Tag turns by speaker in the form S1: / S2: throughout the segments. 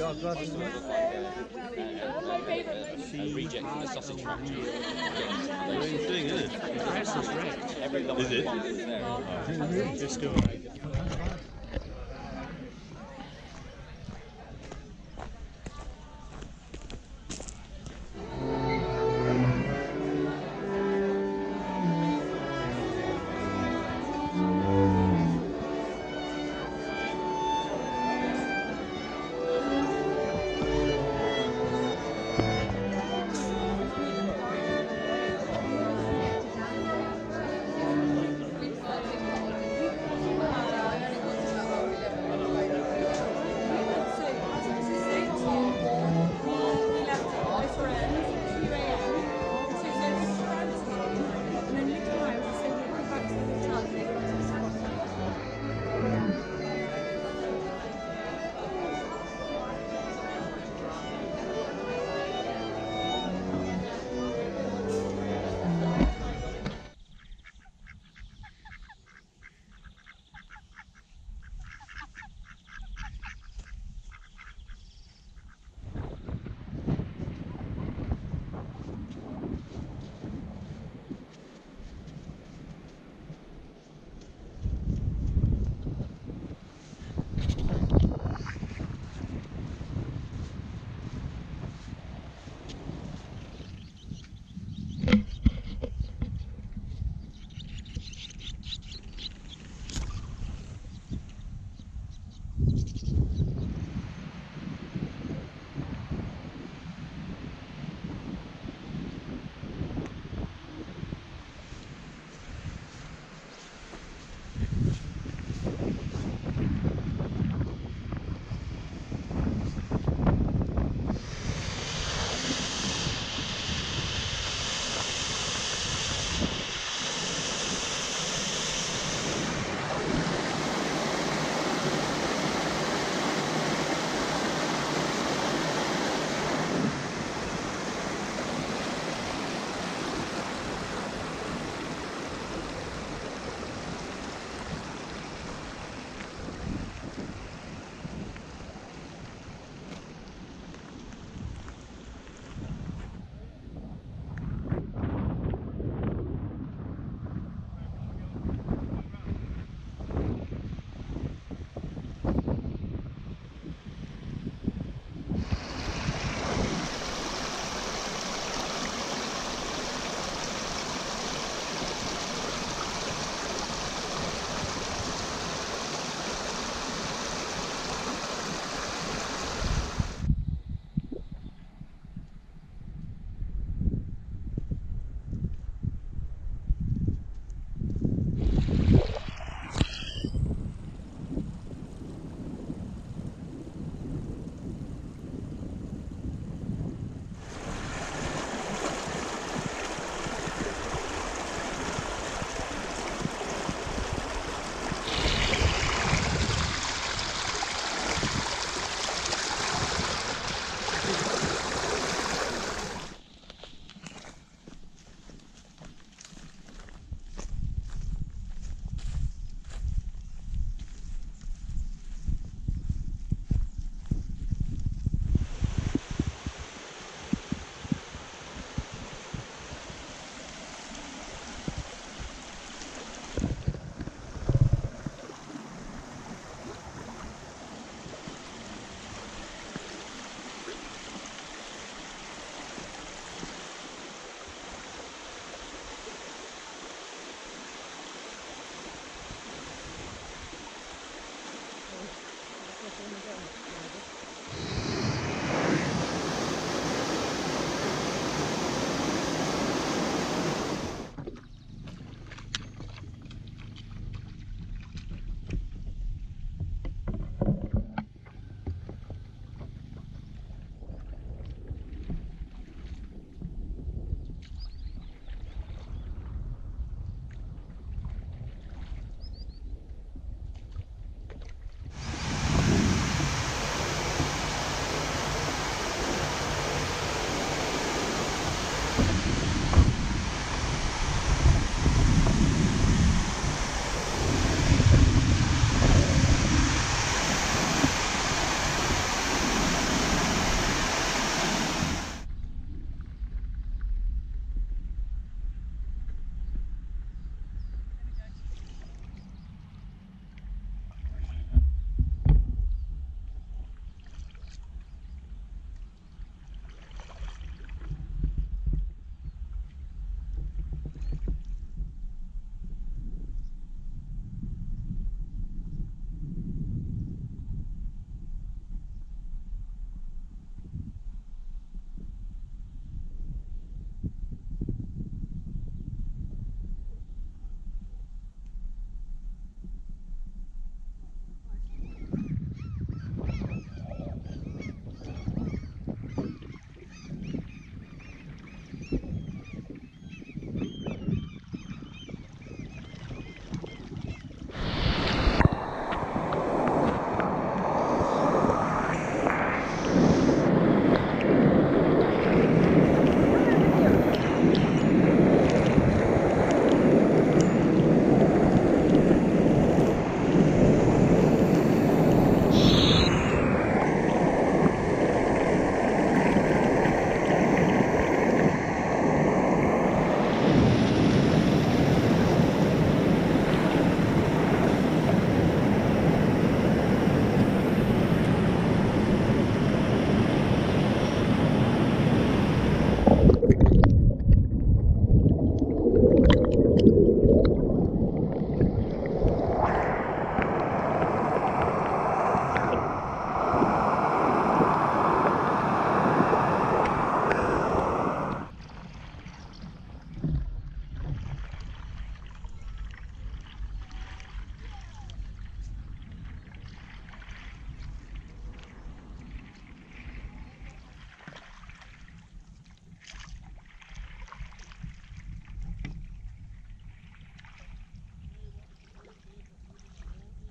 S1: A reject from the sausage factory.
S2: Main thing, isn't it?
S3: The house is wrecked.
S2: Is it?
S3: Just go.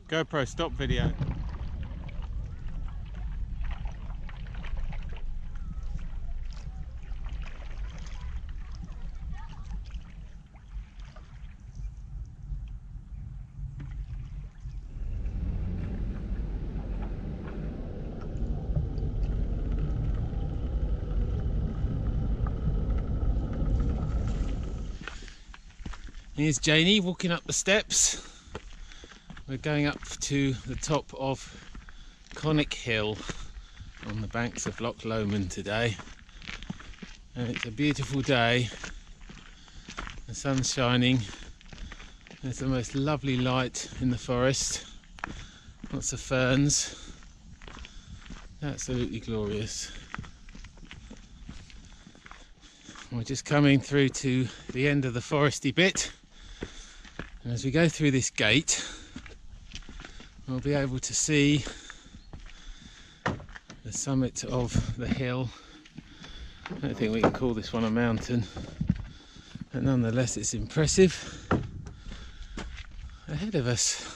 S4: GoPro stop video. Here's Janie walking up the steps. We're going up to the top of Conic Hill on the banks of Loch Lomond today. And it's a beautiful day. The sun's shining. There's the most lovely light in the forest. Lots of ferns. Absolutely glorious. We're just coming through to the end of the foresty bit. And as we go through this gate, we'll be able to see the summit of the hill. I don't think we can call this one a mountain, but nonetheless it's impressive ahead of us.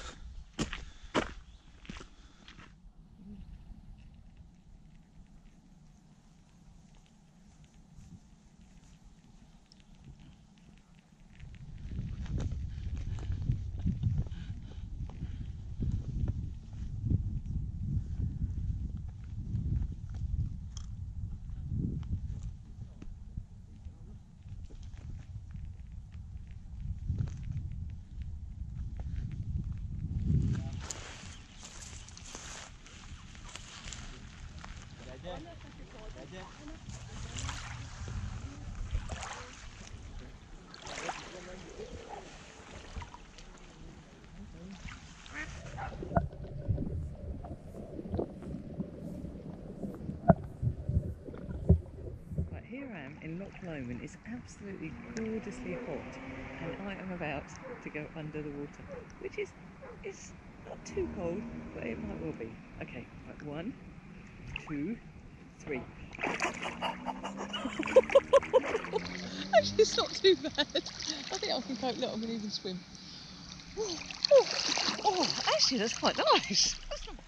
S5: Right, here I am in Loch Lomond. It's absolutely gorgeously hot, and I am about to go under the water, which is it's not too cold, but it might well be. Okay, right, 1, 2, 3. Actually, it's not too bad. I think I can cope. Look, I'm going to even swim. Oh, actually, that's quite nice. That's not